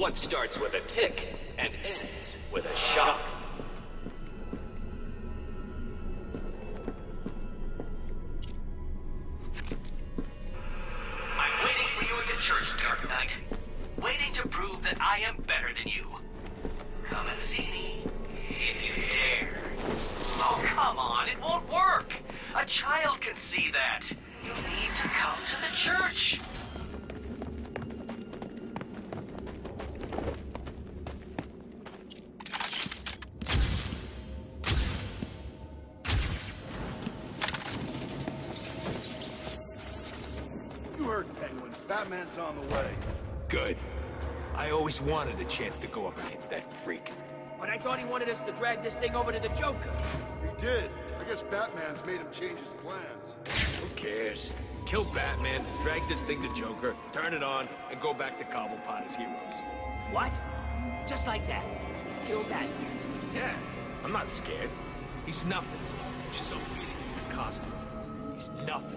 One starts with a tick and ends with a shock. I'm waiting for you at the church, Dark Knight. Waiting to prove that I am better than you. Come and see me, if you dare. Oh, come on, it won't work. A child can see that. You need to come to the church. You heard Penguin. Batman's on the way. Good. I always wanted a chance to go up against that freak. But I thought he wanted us to drag this thing over to the Joker. He did. I guess Batman's made him change his plans. Who cares? Kill Batman, drag this thing to Joker, turn it on, and go back to Cobblepot as heroes. What? Just like that? Kill that? Yeah, I'm not scared. He's nothing. Just some idiot in a costume. He's nothing.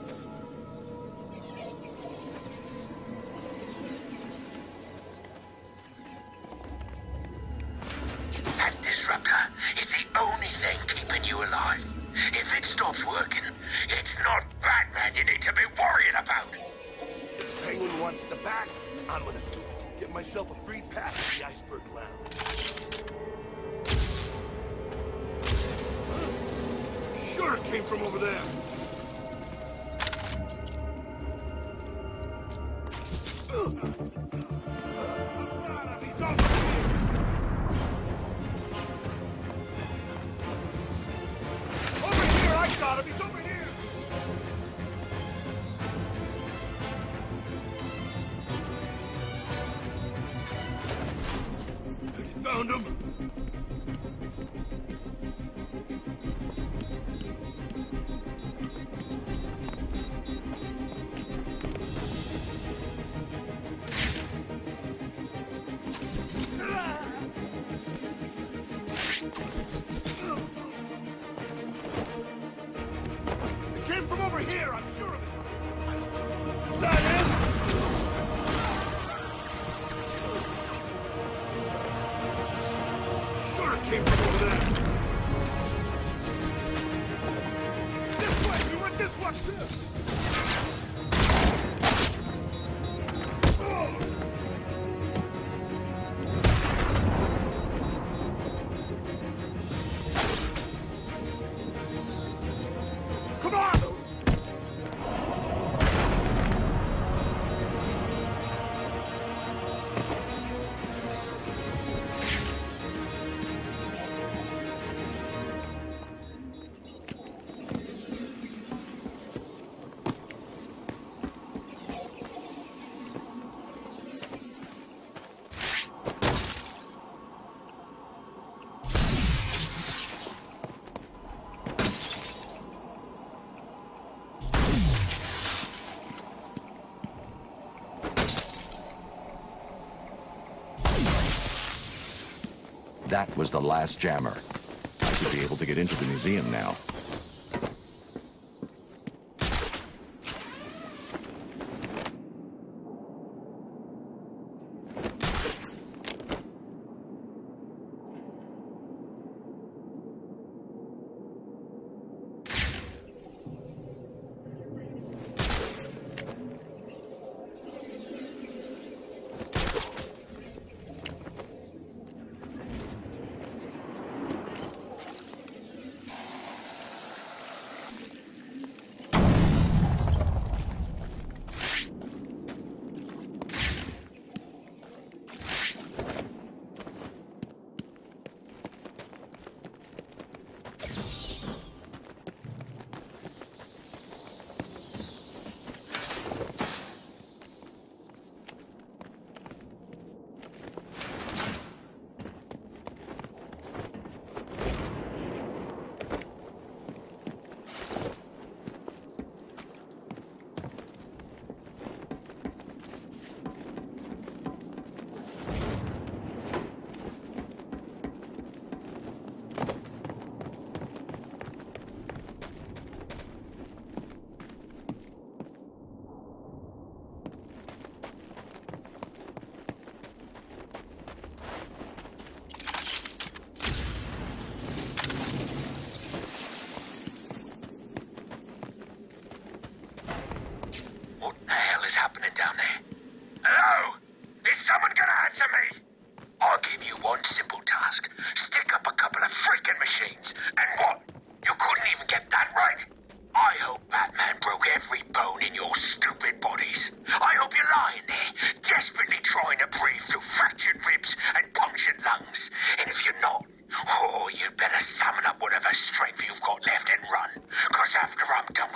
That disruptor is the only thing keeping you alive. If it stops working, it's not Batman you need to be worrying about. If Penguin wants the bat, I'm gonna do it. Get myself a free pass to the Iceberg Lounge. Sure it came from over there. He's over here. Over here, I got him. He's over here. Found him. It came from over here, I'm sure of it. Is that him? Sure it came from over there. This way! We went this way too! Come on! That was the last jammer. I should be able to get into the museum now. fractured ribs and punctured lungs. And if you're not, oh, you'd better summon up whatever strength you've got left and run. 'Cause after I'm done